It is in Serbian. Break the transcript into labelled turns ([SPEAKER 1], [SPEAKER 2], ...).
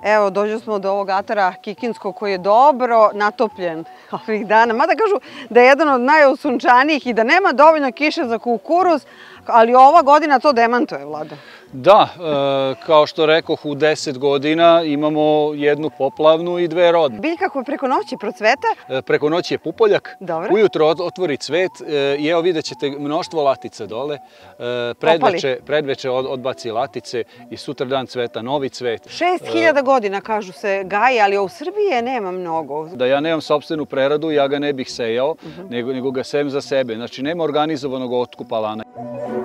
[SPEAKER 1] Evo, dođu smo do ovog atara Kikinskog koji je dobro natopljen ovih dana. Mada kažu da je jedan od najosunčanijih i da nema dovoljno kiše za kukuruz, ali ova godina to demantuje, Vlado.
[SPEAKER 2] Da, kao što rekoh, u 10 godina imamo jednu poplavnu i dve rodne.
[SPEAKER 1] Biljka koja preko noći procveta?
[SPEAKER 2] Preko noći je pupoljak, ujutro otvori cvet i evo vidjet ćete mnoštvo latica dole. Predveče odbaci latice i sutradan cveta novi cvet.
[SPEAKER 1] 6000 godina, kažu se, gaji, ali u Srbiji je nema mnogo.
[SPEAKER 2] Da ja nemam sopstvenu preradu, ja ga ne bih sejao, nego ga sejem za sebe. Znači, nema organizovanog otkupa lana.